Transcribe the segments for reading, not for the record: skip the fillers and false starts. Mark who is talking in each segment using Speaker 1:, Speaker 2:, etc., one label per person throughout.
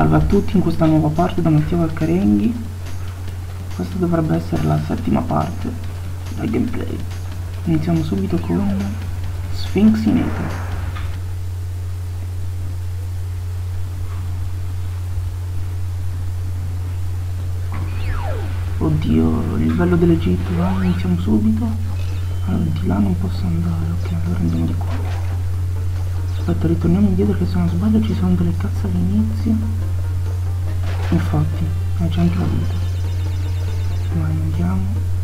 Speaker 1: Salve a tutti in questa nuova parte da Matteo Valcarenghi. Questa dovrebbe essere la settima parte del gameplay. Iniziamo subito con Sphinxinator. Oddio, il livello dell'Egitto, vai, iniziamo subito. Allora, di là non posso andare, ok, allora andiamo di qua. Aspetta, ritorniamo indietro che se non sbaglio ci sono delle cazze all'inizio. Infatti, c'è anche la vita. Vai, andiamo.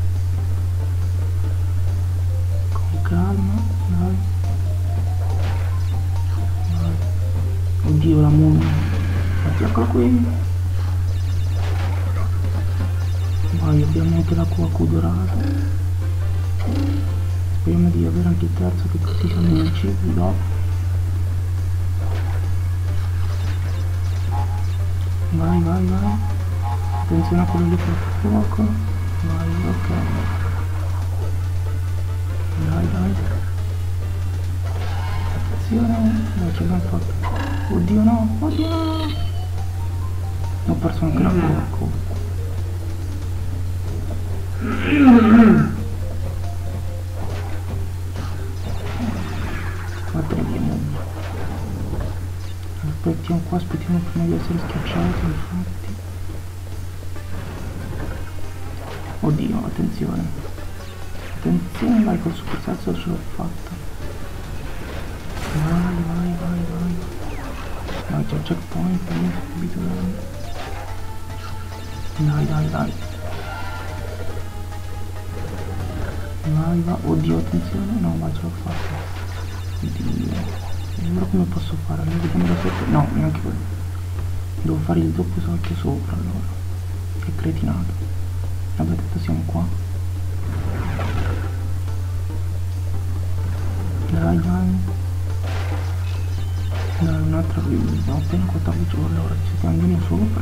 Speaker 1: Con calma, dai. Vai. Oddio, la mummia. Eccola qui. Vai, abbiamo anche la QQ dorata. Speriamo di avere anche il terzo che tutti siamo nemici dopo. Vai, vai, vai. Attenzione a quello lì col fuoco. Vai, ok. Dai, dai. Attenzione. Dai, ce l'abbiamo fatto. Oddio no, oddio no. Ho perso anche la fuoco. Guarda via mummia. Aspettiamo qua, aspettiamo prima di essere schiacciati, infatti. Oddio, attenzione. Attenzione, vai col super senso, ce l'ho fatta. Vai, vai, vai, vai. Vai, c'è il checkpoint, quindi subito dai, dai, dai. Vai, va, oddio, attenzione, no, ma ce l'ho fatta. Oddio. E ora come posso fare? Allora vediamo da sotto. No, neanche quello. Devo fare il doppio salto sopra allora. Che cretinato. Vabbè, adesso siamo qua. Dai, dai. Dai, un'altra vita. Ho appena 14 ore, allora ci andiamo sopra.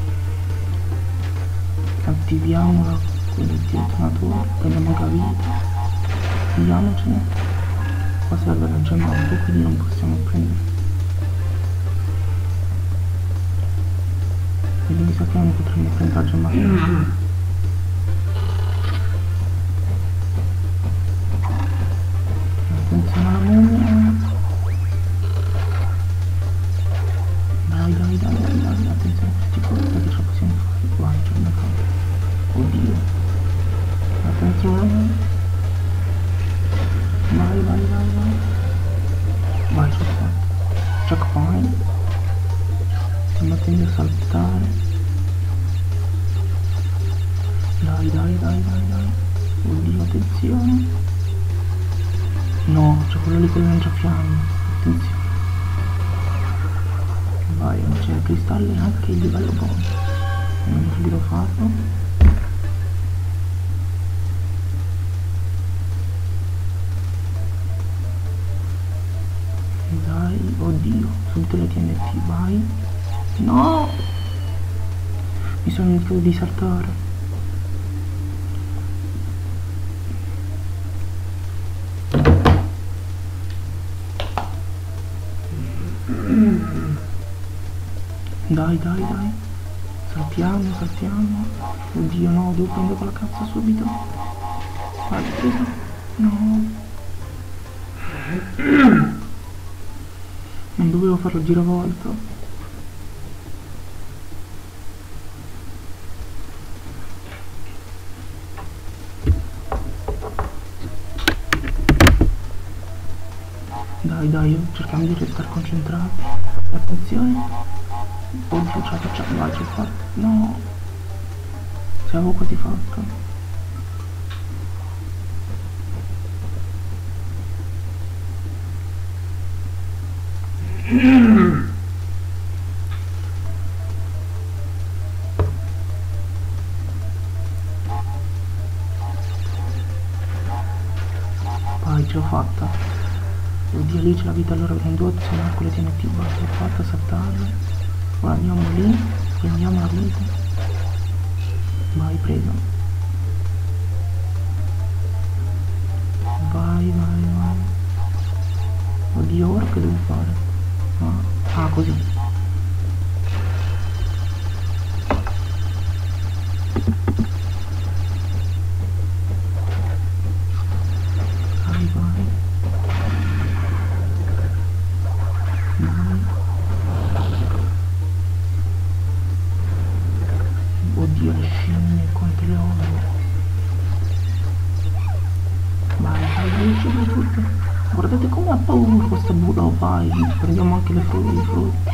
Speaker 1: Attiviamo il detonatore, prendiamo anche la vita. Andiamocene. Qua serve la gemma auto, quindi non possiamo prendere. Quindi mi sa che non potremmo prendere la gemma auto. Attenzione alla mummia. Dai, dai, dai, dai, dai, attenzione a questi colpi che ce la possiamo fare. Vai, ce l'abbiamo fatta. Oddio. Attenzione. Vai, vai, vai, vai. Vai, ce l'ho fatto. Checkpoint. Stiamo attenti a saltare. Dai, dai, dai, dai, dai. Oddio, attenzione. No, c'è quello lì con le lanciafiamme. Attenzione. Vai, non c'è il cristallo e anche il livello bonus. Non subito farlo. Dai, oddio, subito le TNT, vai. No! Mi sono dimenticato di saltare. Dai, dai, dai. Saltiamo, saltiamo. Oddio no, devo prendere quella cazzo subito. Vai, preso. No. Non dovevo farlo giravolta. Dai, dai, cerchiamo di restare concentrati. Attenzione. Oddio, ce la facciamo. Vai, ce l'ho fatta. No. Ce l'avevo quasi fatta. Vai, ce l'ho fatta. Oddio, lì c'è la vita, allora prendo 8, se no con le TNT basta, l'ho fatta, saltarle. Ora andiamo lì, prendiamo la vita. Vai, preso. Vai, vai, vai. Oddio, ora che devo fare? Ah, così. Oddio, le scimmie, quante le ho. Vai, uscite tutte. Guardate come ha paura questa Buda, vai. Prendiamo anche i frutti.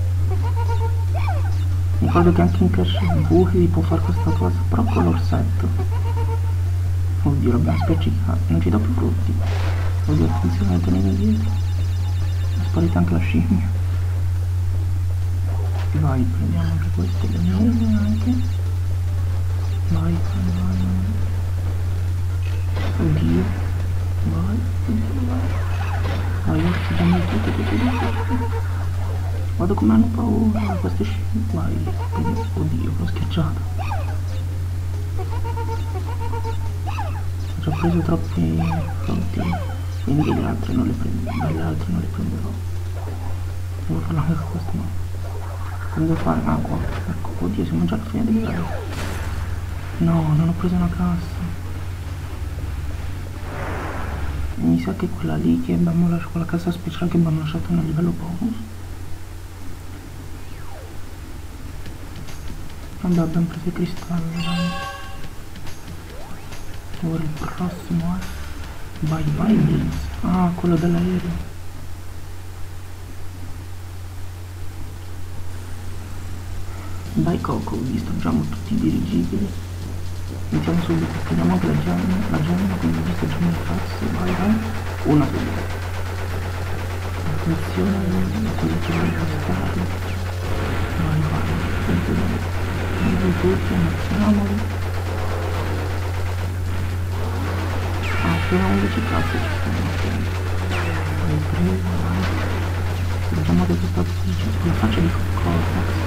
Speaker 1: Mi ricordo che anche in Crash Buffy può fare questa cosa, però con l'orsetto. Oddio, l'abbiamo spiccicato, non ci dà più frutti. Oddio, attenzione, tenete dietro. È sparita anche la scimmia. Vai, prendiamo anche queste, le mele anche. Vai. Oddio. Vai, uccidiamo tutte. Guarda come hanno paura queste scimmie. Vai, oddio, l'ho schiacciato. Ho già preso troppi frutti, quindi le altre non le prenderò. Devo farlo anche con questo, no. Come devo fare? Ah, qua. Ecco, oddio, siamo già alla fine del livello. No, non ho preso una cassa. Mi sa che quella lì che abbiamo lasciato, quella cassa speciale che abbiamo lasciato nel livello bonus. Vabbè, abbiamo preso i cristalli. Ora il prossimo è Vai Blitz. Ah, quello dell'aereo. Dai Coco, distruggiamo tutti i dirigibili. Iniziamo subito, prendiamo anche la gemma, quindi distruggiamo le cazzo. Vai. Una subito. Attenzione, così ci vuole bastare. Vai. Andiamo tutti, ammazziamoli. Ah, appena 11 cazzo ci sono. Vai. Distruggiamo anche questa faccia di Coco.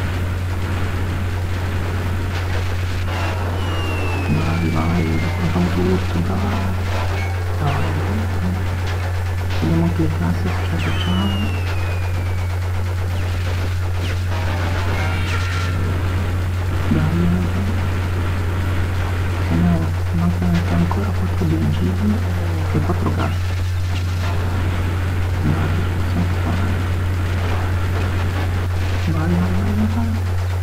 Speaker 1: Vai, facciamo tutto, dai. Vediamo anche le classi, ce la facciamo. Dai. Se no, mancano ancora 4 dirigibili e 4 classi. Dai, possiamo fare. Vai.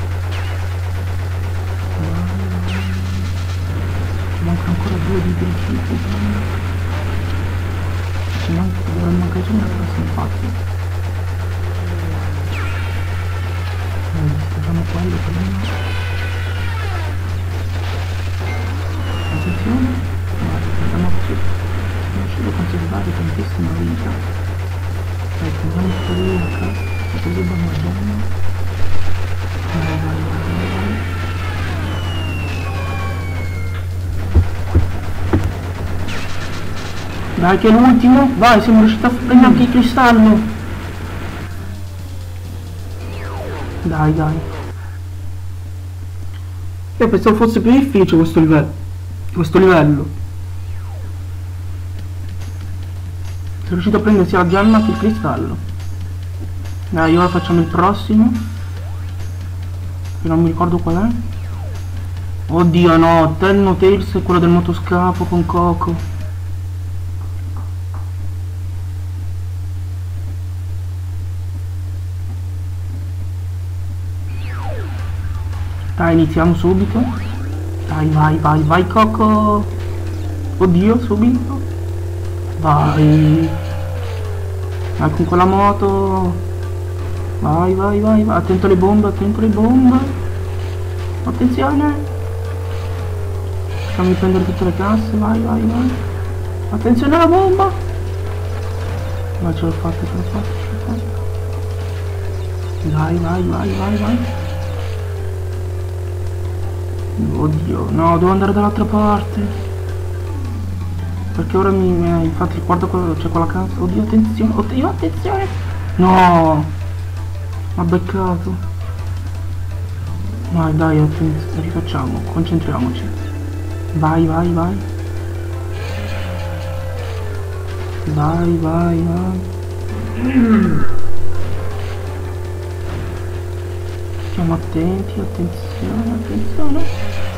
Speaker 1: Manca ancora 2 di dirigibili. Dovremmo mancare una classe infatti. Facciamo quello prima. Attenzione. Andiamo più. Non riuscito a conservare tantissima vita. Dai, prendiamo questa lì la cassa. Così abbiamo la gemma. Vai. Dai che è l'ultimo, vai, siamo riusciti a prendere anche il cristallo. Dai. Io pensavo fosse più difficile questo livello. Sono riuscito a prendere sia la gemma che il cristallo. Dai, ora facciamo il prossimo. Che non mi ricordo qual è. Oddio no, Tails è quello del motoscafo con Coco. Dai, iniziamo subito. Dai, vai Coco. Oddio, subito. Vai con quella moto. Vai. Attento alle bombe. Attenzione. Fammi prendere tutte le casse. Vai. Attenzione alla bomba. Ma ce l'ho fatta. Vai. Oddio, no, devo andare dall'altra parte. Perché ora infatti guarda c'è quella cassa. Oddio, attenzione. No, m'ha beccato. Dai, attenzione, rifacciamo, concentriamoci. Vai. Stiamo attenti, attenzione.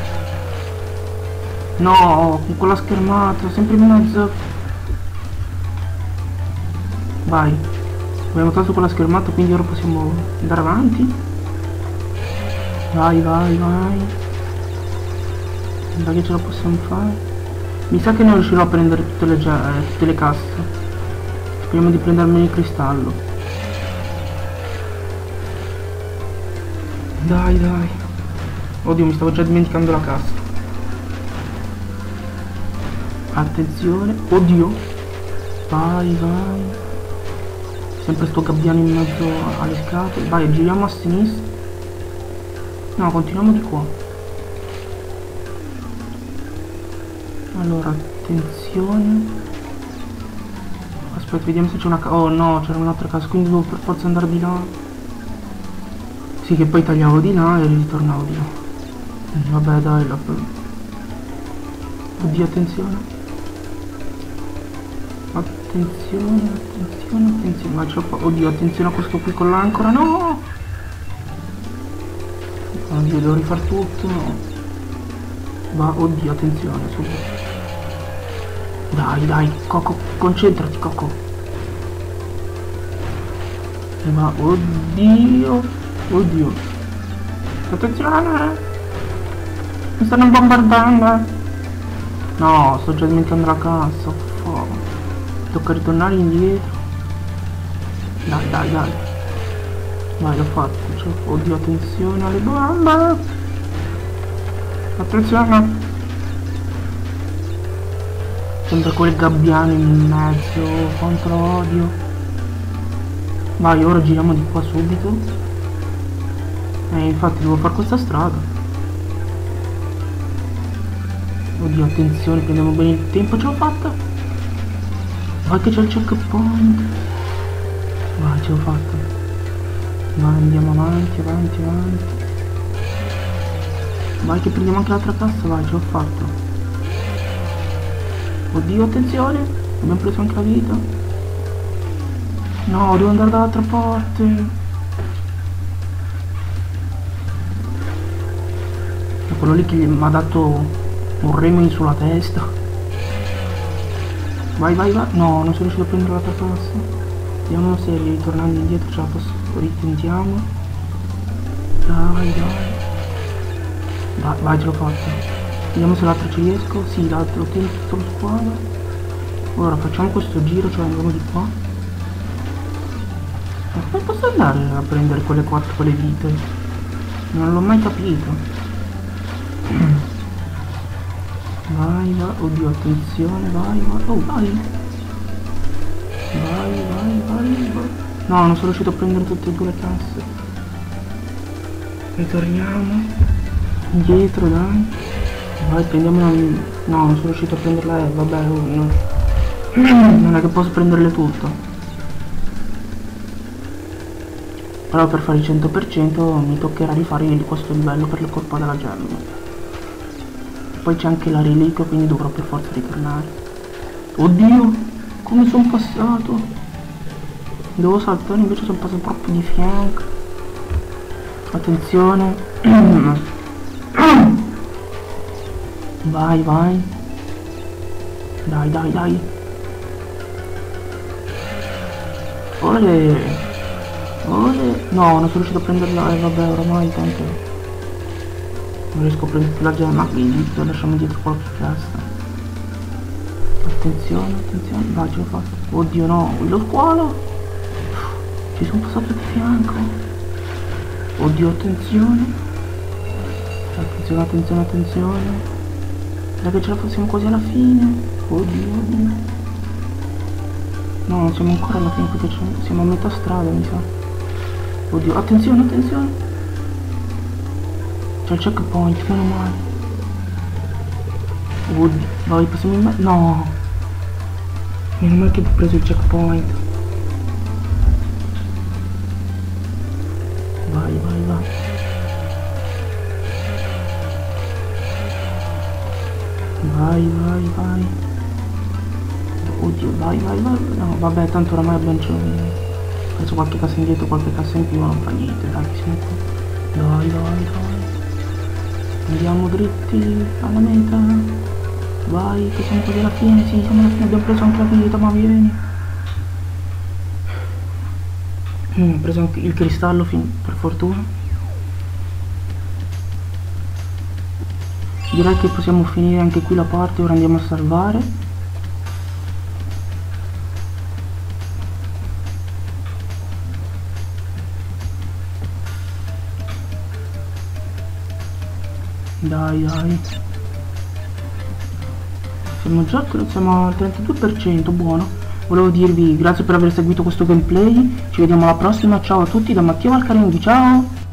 Speaker 1: No, con quella schermata, sempre in mezzo. Vai. Abbiamo tolto quella schermata, quindi ora possiamo andare avanti. Vai. Dai che ce la possiamo fare. Mi sa che non riuscirò a prendere tutte le casse. Speriamo di prendermi il cristallo. Dai, dai. Oddio, mi stavo già dimenticando la cassa. Attenzione. Oddio. Vai, vai. Sempre sto gabbiano in mezzo alle scatole. Vai, giriamo a sinistra. No, continuiamo di qua. Allora, attenzione. Aspetta, vediamo se c'è una casa. Oh no, c'era un'altra casa, quindi devo per forza andare di là. Sì, che poi tagliavo di là e ritornavo di là. Vabbè, dai, la... Oddio, attenzione. Attenzione, attenzione, attenzione. Ma ce l'ho fa... Oddio, attenzione a questo qui con l'ancora, no! Oddio, devo rifar tutto, no. Va, oddio, attenzione, subito. Dai, dai, Coco, concentrati, Coco. Ma, oddio, oddio. Attenzione! Mi stanno bombardando. No, sto già dimenticando la cassa. Oh. Tocca ritornare indietro. Dai, dai, dai. Vai, l'ho fatto. Oddio, attenzione alle bombe. Attenzione. Sempre quel gabbiano in mezzo. Quanto odio. Vai, ora giriamo di qua subito. Infatti devo fare questa strada. Oddio, attenzione, prendiamo bene il tempo, ce l'ho fatta. Vai che c'è il checkpoint. Vai, ce l'ho fatta. Vai, andiamo avanti, avanti, avanti. Vai che prendiamo anche l'altra cassa, vai, ce l'ho fatta. Oddio, attenzione, abbiamo preso anche la vita. No, devo andare dall'altra parte. È quello lì che mi ha dato un remo sulla testa. Vai, vai, vai. No, non sono riuscito a prendere l'altra cassa. Vediamo se ritornando indietro ce la posso. Ritentiamo. Dai, dai. Vai, vai, ce l'ho fatta. Vediamo se l'altro ci riesco. Sì, l'altro lo tengo tutto lo squadra. Ora facciamo questo giro, cioè andiamo di qua. Ma come posso andare a prendere quelle vite? Non l'ho mai capito. Vai, vai, oddio, attenzione, vai, vai, oh, vai. Vai, vai, vai, vai. No, non sono riuscito a prendere tutte e due le casse. Ritorniamo. Indietro, dai. Vai, prendiamola. No, non sono riuscito a prenderla, vabbè, no. Non è che posso prenderle tutte. Però per fare il 100% mi toccherà rifare questo livello per la colpa della gemma. Poi c'è anche la reliquia, quindi dovrò per forza ritornare. Oddio, come sono passato? Devo saltare, invece sono passato proprio di fianco. Attenzione. Vai, vai. Dai, dai, dai. Ole. Ole. No, non sono riuscito a prenderla, vabbè, oramai tanto. Non riesco a prendere la gemma, quindi lasciamo dietro qualche cassa. Attenzione, attenzione, vai, ce l'ho fatto. Oddio no, lo squalo! Ci sono passato di fianco. Oddio, attenzione. Attenzione, attenzione, attenzione. Dai che ce la facciamo quasi alla fine. Oddio, oddio. No, non siamo ancora alla fine perché siamo a metà strada, mi sa. Oddio, attenzione, attenzione. C'è il checkpoint, meno male. Oddio, vai, passiamo in mezzo. No! Meno male che ho preso il checkpoint. Vai, vai, vai. Vai, vai, vai. Oddio, vai, vai, vai. No, vabbè, tanto oramai abbiamo preso qualche cassa indietro, qualche cassa in più, non fa niente, dai, che siamo qua. Dai, dai, dai. Andiamo dritti alla meta. Vai, che siamo quasi alla fine. Sì, siamo alla fine, abbiamo preso anche la vita, ma vieni. Ho preso anche il cristallo per fortuna. direi che possiamo finire anche qui la parte. Ora andiamo a salvare. Dai. Siamo al 32%, buono. Volevo dirvi grazie per aver seguito questo gameplay. Ci vediamo alla prossima. Ciao a tutti da Matteo Valcaringhi, ciao!